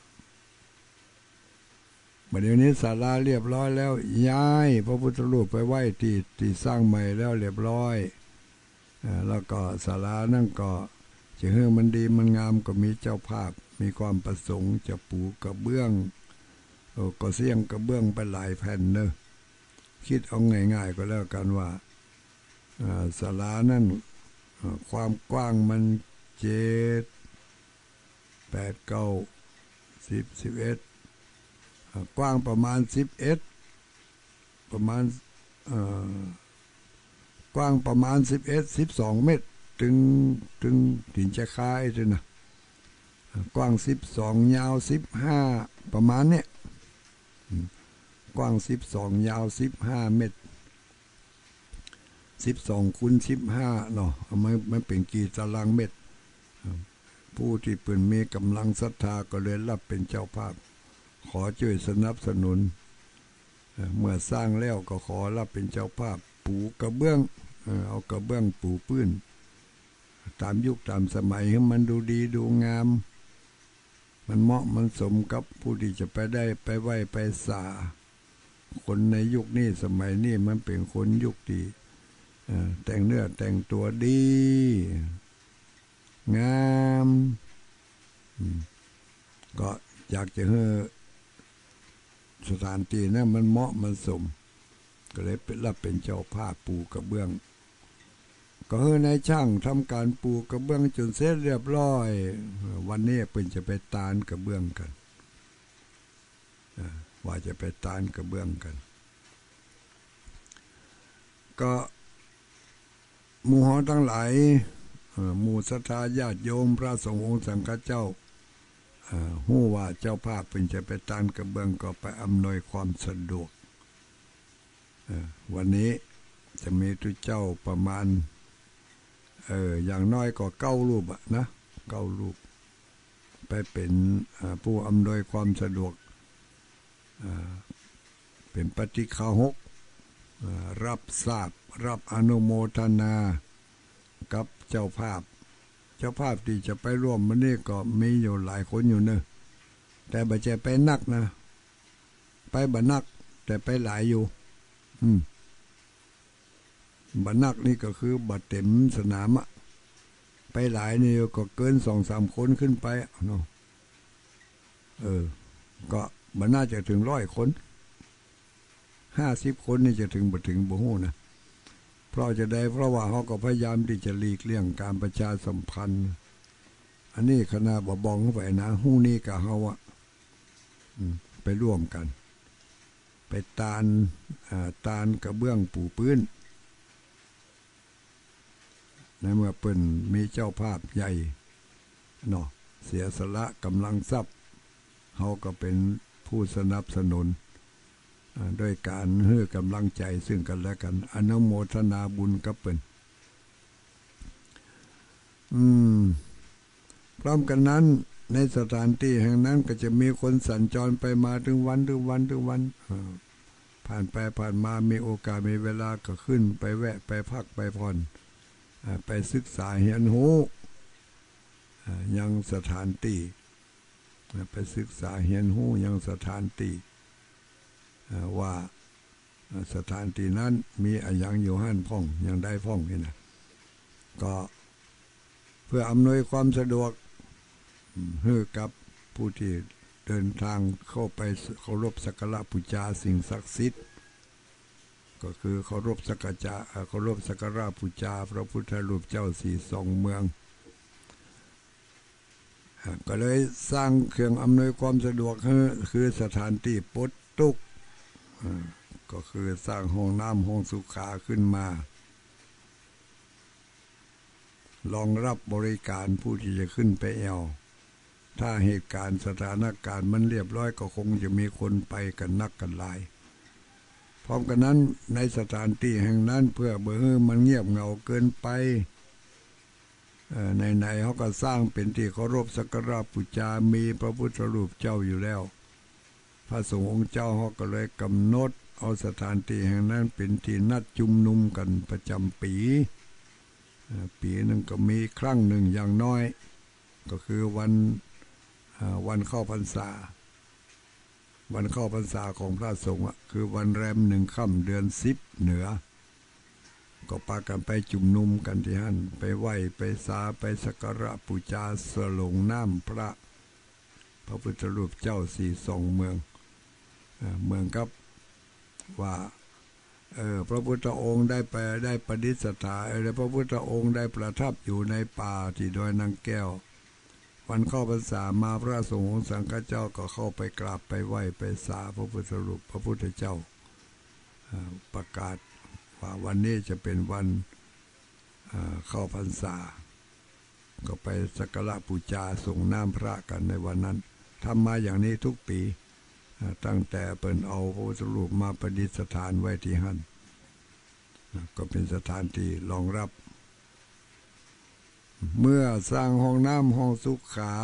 Speaker 1: เดี๋ยวนี้ศาลาเรียบร้อยแล้วย้ายพระพุทธรูปไปไหว้ที่ที่สร้างใหม่แล้วเรียบร้อยแล้วก็ศาลานั่นก็จะเฮือมันดีมันงามก็มีเจ้าภาพมีความประสงค์จะปูกระเบื้องก็เสี่ยงกระเบื้องไปหลายแผ่นเนอะคิดเอาง่ายๆก็แล้วกันว่าศาลานั่นความกว้างมันเจ็ดแปดเก้าสิบสิบเอ็ดกว้างประมาณสิบเอ็ดประมาณกว้างประมาณสิบเอ็ดสิบสองเมตรถึงถึงถึงจะคายด้วยนะกว้างสิบสองยาวสิบห้าประมาณเนี้ยกว้างสิบสองยาวสิบห้าเมตรสิบสองคูณสิบห้าเนาะมันมันเป็นกี่ตารางเมตรผู้ที่เปิ่นมีกำลังศรัทธาก็เลยรับเป็นเจ้าภาพขอช่วยสนับสนุนเมื่อสร้างแล้วก็ขอรับเป็นเจ้าภาพปูกระเบื้องเอากระเบื้องปูพื้นตามยุคตามสมัยให้มันดูดีดูงามมันเหมาะมันสมกับผู้ที่จะไปได้ไปไหว้ไปสาคนในยุคนี้สมัยนี้มันเป็นคนยุคดีแต่งเนื้อแต่งตัวดีงามก็อยากจะให้สถานที่นั้นมันเหมาะมันสมก็เลยเป็นรับเป็นเจ้าภาพปูกระเบื้องก็ให้นายช่างทำการปูกระเบื้องจนเสร็จเรียบร้อยวันนี้เพิ่นจะไปตานกระเบื้องกันว่าจะไปตานกระเบื้องกันก็หมู่หอทั้งหลายหมู่ศรัทธาญาติโยมพระสงฆ์องค์สังฆเจ้าฮู้ว่าเจ้าภาพเพิ่นจะไปตานกระเบื้องก็ไปอำนวยความสะดวกวันนี้จะมีทุกเจ้าประมาณเอออย่างน้อยก็เก้ารูปอะนะเก้ารูปไปเป็นผู้อำนวยความสะดวกเป็นปฏิฆาหกรับทราบรับอนุโมทนากับเจ้าภาพเจ้าภาพที่จะไปร่วมมันนี่ก็มีอยู่หลายคนอยู่เนอะแต่บ่จะไปนักนะไปบ่นักแต่ไปหลายอยู่อืมบ่นักนี่ก็คือบ่เต็มสนามอะไปหลายนี่ก็เกินสองสามคนขึ้นไปเนาะเออก็บ่น่าจะถึงร้อยคนห้าสิบคนนี่จะถึงบ่ถึงบ่ฮู้นะเพราะจะได้เพราะว่าเขาก็พยายามที่จะหลีกเลี่ยงการประชาสัมพันธ์อันนี้คณะบ่บองเข้าไปนะฮู้นี่กับเฮาอะไปร่วมกันไปตานตานกระเบื้องปูพื้นในเมื่อเปิ้นมีเจ้าภาพใหญ่เนาะเสียสละกำลังทรัพย์เฮาก็เป็นผู้สนับสนุนด้วยการให้กำลังใจซึ่งกันและกันอนุโมทนาบุญกับเปิ้นอืมพร้อมกันนั้นในสถานที่แห่งนั้นก็จะมีคนสัญจรไปมาถึงวันถึงวันถึงวันผ่านไปผ่านมามีโอกาสมีเวลาก็ขึ้นไปแวะไปพักไปผ่อนไปศึกษาเรียนรู้ยังสถานที่ไปศึกษาเรียนรู้ยังสถานที่ว่าสถานที่นั้นมีอะไรอย่างอยู่หั่นพ่องอย่างใดพ่องนี่นะก็เพื่ออำนวยความสะดวกเฮือกับผู้ที่เดินทางเข้าไปเคารพสักการะบูชาสิ่งศักดิ์สิทธิ์ก็คือเคารพสักการะเคารพสักการะบูชาพระพุทธรูปเจ้าสี่สองเมืองก็เลยสร้างเครื่องอำนวยความสะดวกคือสถานที่ปลดทุกข์ก็คือสร้างห้องน้ำห้องสุขาขึ้นมารองรับบริการผู้ที่จะขึ้นไปแอวถ้าเหตุการณ์สถานการณ์มันเรียบร้อยก็คงจะมีคนไปกันนักกันหลายพร้อมกันนั้นในสถานที่แห่งนั้นเพื่อเบื่อมันเงียบเหงาเกินไปในในเขาก็สร้างเป็นที่เคารพสักการะบูชามีพระพุทธรูปเจ้าอยู่แล้วพระสงฆ์องค์เจ้าเขาก็เลยกำหนดเอาสถานที่แห่งนั้นเป็นที่นัดจุมนุมกันประจำปีปีหนึ่งก็มีครั้งหนึ่งอย่างน้อยก็คือวันวันเข้าพรรษาวันเข้าพรรษาของพระสงฆ์คือวันแรมหนึ่งค่ำเดือนสิบเหนือก็พากันไปจุมนุมกันที่นั่นไปไหว้ไปสาไปสักการะบูชาสลงน้ำพระพระพุทธรูปเจ้าสี่สองเมืองเมืองกับว่าเออพระพุทธองค์ได้ไปได้ประดิษฐานเออพระพุทธองค์ได้ประทับอยู่ในป่าที่ดอยนางแก้ววันเข้าพรรษามาพระสงฆ์สังฆเจ้าก็เข้าไปกราบไปไหว้ไปสาพระพุทธรูปพระพุทธเจ้าประกาศว่าวันนี้จะเป็นวันเข้าพรรษาก็ไปสักการะบูชาส่งน้ำพระกันในวันนั้นทำมาอย่างนี้ทุกปีตั้งแต่เปิดเอาพระพุทธรูปมาประดิษฐานไว้ที่หั่นก็เป็นสถานที่รองรับเมื่อสร้างห้องน้ำห้องสุขา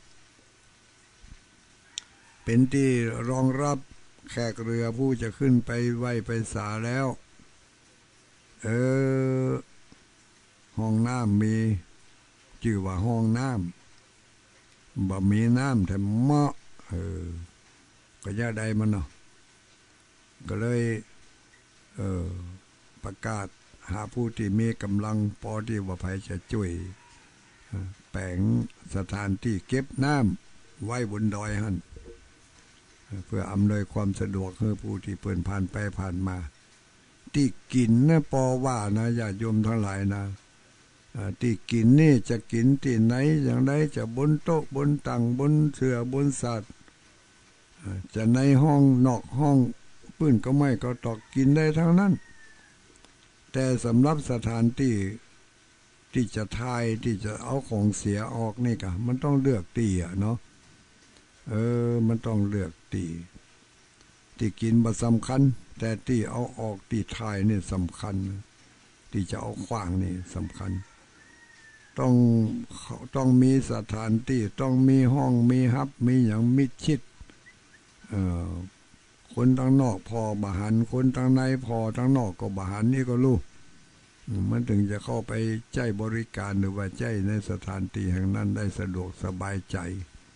Speaker 1: เป็นที่รองรับแขกเรือผู้จะขึ้นไปไหว้ไปศาลแล้วเออห้องน้ำมีชื่อว่าห้องน้ำบ่มีน้ำแต่เหมาะเออก็ย่าใดมันเนาะก็เลยเออประกาศหาผู้ที่มีกำลังพอที่ว่าภัยจะช่วยแปลงสถานที่เก็บน้ำไว้บนดอยหั่นเพื่ออำนวยความสะดวกให้ผู้ที่เพิ่นผ่านไปผ่านมาที่กินนะปอว่านะญาติโยมทั้งหลายนะที่กินนี่จะกินที่ไหนอย่างไรจะบนโต๊ะบนตังบนเสื่อบนสัตว์จะในห้องนอกห้องปื้นก็ไม่ก็ตอกกินได้ทั้งนั้นแต่สำหรับสถานที่ที่จะทายที่จะเอาของเสียออกนี่ก็มันต้องเลือกตีอ่ะเนาะเออมันต้องเลือกตีที่กินบ่สำคัญแต่ที่เอาออกที่ทายนี่สำคัญที่จะเอาขว้างนี่สำคัญต้องต้องมีสถานที่ต้องมีห้องมีฮับมีอย่างมิดชิดเอ่อคนทางนอกพอบาหันคนทางในพอทางนอกก็บาหันนี่ก็รู้มันถึงจะเข้าไปใจบริการหรือว่าใจในสถานที่แห่งนั้นได้สะดวกสบายใจ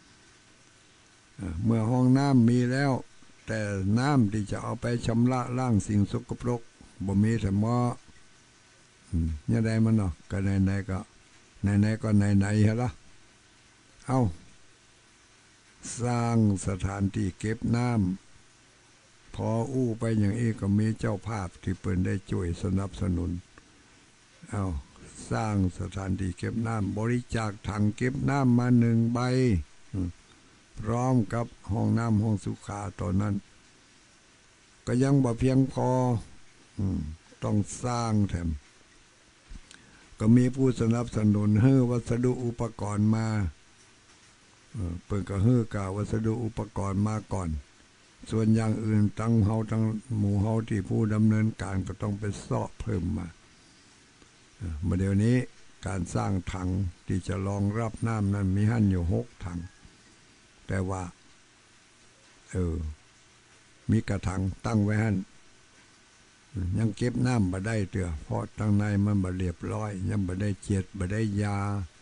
Speaker 1: เมื่อห้องน้ำมีแล้วแต่น้ำที่จะเอาไปชำระล้างสิ่งสกปรกบ่มีแต่หม้อเนี่ยได้มันเนาะก็ไหนๆก็ไหนๆก็ไหนๆฮะล่ะเอาสร้างสถานที่เก็บน้ำพออู้ไปอย่างนี้ก็มีเจ้าภาพที่เปิดได้ช่วยสนับสนุนเอาสร้างสถานที่เก็บน้ำบริจาคถังเก็บน้ำมาหนึ่งใบพร้อมกับห้องน้ำห้องสุขาตอนนั้นก็ยังบ่เพียงพอต้องสร้างแถมก็มีผู้สนับสนุนให้วัสดุอุปกรณ์มาเปิดก็ให้กล่าววัสดุอุปกรณ์มาก่อนส่วนอย่างอื่นตั้งเฮาตั้งหมู่เฮาที่ผู้ดำเนินการก็ต้องไปเสาะเพิ่มมาเมื่อเดี๋ยวนี้การสร้างถังที่จะรองรับน้ำนั้นมีหั่นอยู่หกถังแต่ว่าเออมีกระถังตั้งไว้หั่นยังเก็บน้ำบ่ได้เตือเพราะตั้งในมันบ่เรียบร้อยยังบ่ได้เจียดบ่ได้ยา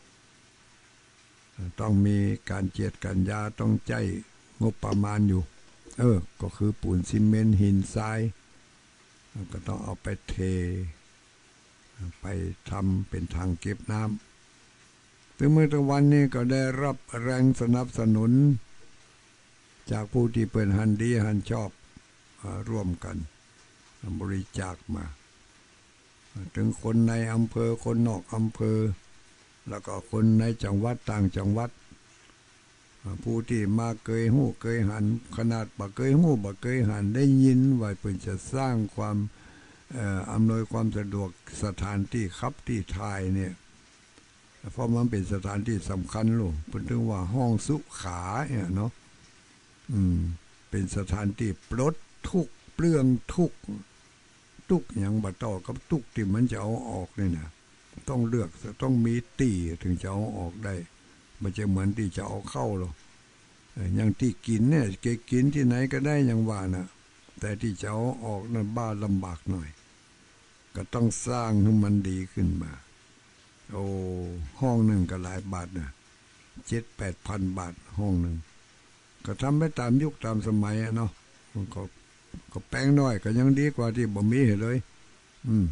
Speaker 1: ต้องมีการเจียดกันยาต้องใจงบประมาณอยู่เออก็คือปูนซีเมนต์หินทรายก็ต้องเอาไปเทไปทำเป็นทางเก็บน้ำถึงเมื่อตะวันนี้ก็ได้รับแรงสนับสนุนจากผู้ที่เปิดหันดีหันชอบร่วมกันบริจาคมาถึงคนในอำเภอคนนอกอำเภอแล้วก็คนในจังหวัดต่างจังหวัดผู้ที่มาเกยหู้เกยหันขนาดบ่เกยหู้บ่เกยหันได้ยินว่าเพิ่นจะสร้างความอำนวยความสะดวกสถานที่คับที่ทายเนี่ยเพราะมันเป็นสถานที่สำคัญลูกเพิ่นถึงว่าห้องสุขาเนี่ยเนาะอืมเป็นสถานที่ปลดทุกข์เปลื้องทุกข์ทุกข์อย่างบ่ต่อกับทุกข์ที่มันจะเอาออกนี่นะต้องเลือกต้องมีตีถึงจะเอาออกได้มันจะเหมือนที่จะเอาเข้าหรอกอย่างที่กินเนี่ยเกกินที่ไหนก็ได้อย่างว่านะแต่ที่จะเอาออกนั้นบ้าลำบากหน่อยก็ต้องสร้างให้มันดีขึ้นมาโอ้ห้องหนึ่งก็หลายบาทนะเจ็ดแปดพันบาทห้องหนึ่งก็ทำไปตามยุคตามสมัยเนาะมันก็ก็แป้งน้อยก็ยังดีกว่าที่บ่มีเลยอืม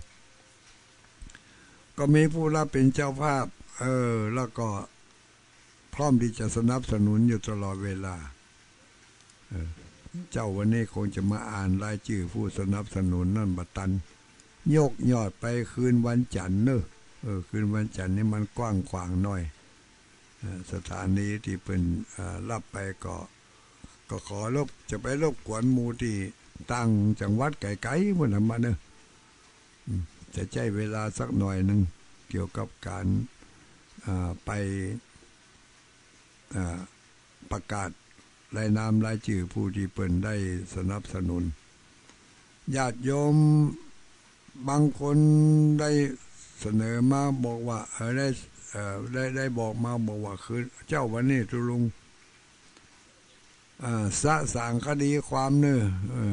Speaker 1: ก็มีผู้รับเป็นเจ้าภาพเออแล้วก็พร้อมที่จะสนับสนุนอยู่ตลอดเวลาเออเจ้าวันนี้คงจะมาอ่านรายชื่อผู้สนับสนุนนั่นบัดตันยกยอดไปคืนวันจันทร์เนอะเออคืนวันจันทร์นี่มันกว้างขวางหน่อยสถานีที่เป็นรับไปก็ก็ขอรบจะไปรบกวนหมู่ที่ตั้งจังหวัดไกลๆพุ่นน่ะมาเนอะจะใช้เวลาสักหน่อยนึงเกี่ยวกับการไปประกาศรายนามรายชื่อผู้ที่เปิ่นได้สนับสนุนญาติโยมบางคนได้เสนอมาบอกว่าเออได้เออได้ได้บอกมาบอกว่าคือเจ้าวันนี้ทุลุงสะสางคดีความเนอะ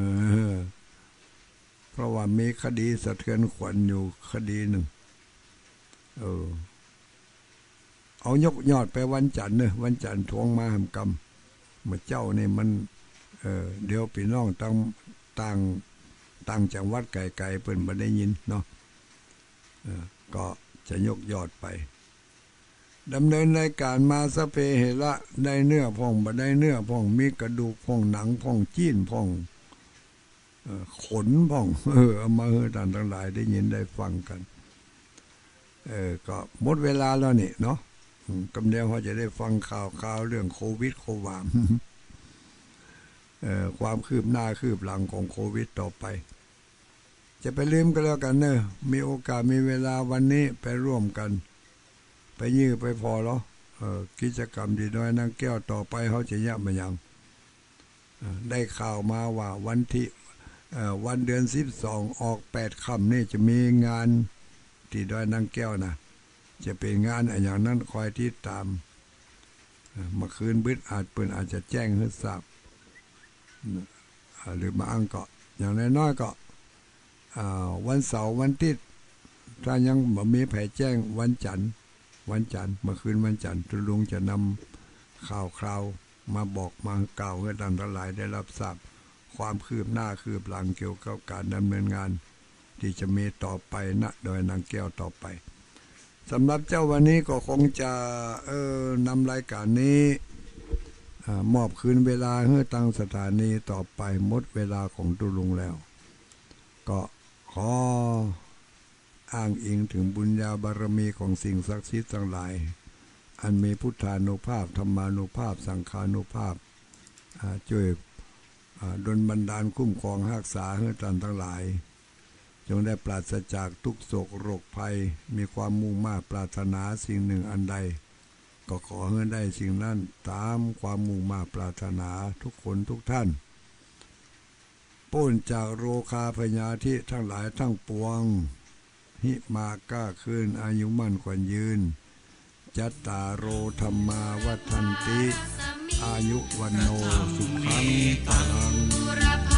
Speaker 1: เพราะว่ามีคดีสะเทือนขวัญอยู่คดีหนึ่งเออเอายกยอดไปวันจันทร์เนอะวันจันทร์ทวงมาหำกรรมเมื่อเจ้านี่มันเออเดี๋ยวพี่น้องต่างต่างต่างจังหวัดไกลๆเพิ่นบ่ได้ยินเนาะเออก็จะยกยอดไปดำเนินรายการมาสะเพเหระได้เนื้อพ่องบ่ได้เนื้อพ่องมีกระดูกพ่องหนังพ่องจีนพ่องเออขนพ่องเออเอามาให้ท่านทั้งหลายได้ยินได้ฟังกันเออก็หมดเวลาแล้วนี่เนาะกำเดียวเขาจะได้ฟังข่าวข่าวเรื่องโควิดโความเอ่อความคืบหน้าคืบหลังของโควิดต่อไปจะไปลืมกันแล้วกันเนอะมีโอกาสมีเวลาวันนี้ไปร่วมกันไปยื้อไปพอแล้วเอ่อกิจกรรมดีน้อยนางแก้วต่อไปเขาจะยะมายังได้ข่าวมาว่าวันที่เอ่อวันเดือนสิบสองออกแปดค่ำนี่จะมีงานที่ดอยนางแก้วนะจะเป็นงานอย่างนั้นคอยติดตามเมื่อคืนบึดอาจเปิ่นอาจจะแจ้งให้ทราบหรือมาอังเกาะอย่างน้อยๆก็วันเสาร์วันอาทิตย์ถ้ายังบ่มีแผแจ้งวันจันทร์วันจันทร์เมื่อคืนวันจันทร์ทุลุงจะนำข่าวคราวมาบอกมากล่าวให้ท่านทั้งหลายได้รับทราบความคืบหน้าคืบหลังเกี่ยวกับการดำเนินงานที่จะมีต่อไปณดอยนางแก้วต่อไปสำหรับเจ้าวันนี้ก็คงจะเออนำรายการนี้มอบคืนเวลาให้ตั้งสถานีต่อไปหมดเวลาของตุลุงแล้วก็ขออ้างอิงถึงบุญญาบารมีของสิ่งศักดิ์สิทธิ์ทั้งหลายอันมีพุทธานุภาพธรรมานุภาพสังฆานุภาพช่วยดลบันดาลคุ้มครองรักษาให้ท่านทั้งหลายจงได้ปราศจากทุกโศกโรคภัยมีความมุ่งมั่นปรารถนาสิ่งหนึ่งอันใดก็ขอให้ได้สิ่งนั้นตามความมุ่งมั่นปรารถนาทุกคนทุกท่านพ้นจากโรคาพยาธิทั้งหลายทั้งปวงหิมาก้าคืนอายุมั่นขวัญยืนจัตตาโรธรรมาวัฏันติอายุวันโนสุขังพลัง